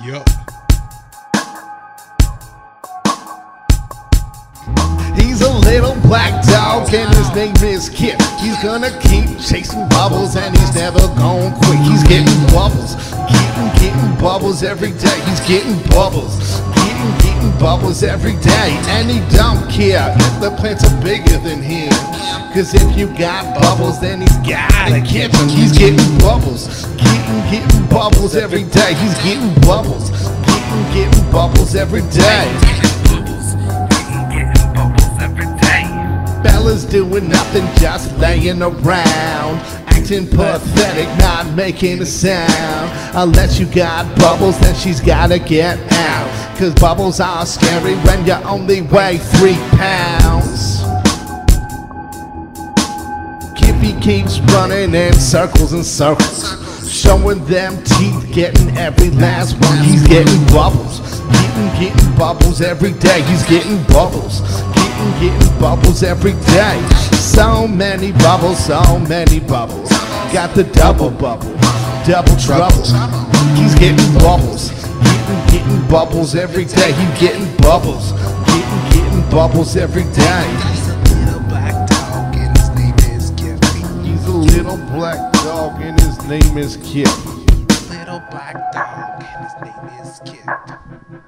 Yup. He's a little black dog and his name is Kip. He's gonna keep chasing bubbles and he's never gonna quit. He's getting bubbles, getting bubbles every day. He's getting bubbles, getting bubbles every day. And he don't care if the plants are bigger than him, cause if you got bubbles then he's gotta get them. He's getting bubbles, getting bubbles every day. He's getting bubbles, getting bubbles every day. Bella's doing nothing, just laying around, acting pathetic, not making a sound. Unless you got bubbles, then she's gotta get out, cause bubbles are scary when you only weigh 3 pounds. Kippy keeps running in circles and circles, showing them teeth, getting every last one. He's getting bubbles, getting bubbles every day. He's getting bubbles, getting bubbles every day. So many bubbles, so many bubbles. Got the double bubble, double trouble. He's getting bubbles, getting bubbles every day. He's getting bubbles, getting bubbles every day. He's a little black dog and his name is Kip. He's a little black dog and his name is Kip. Little black dog and his name is Kip.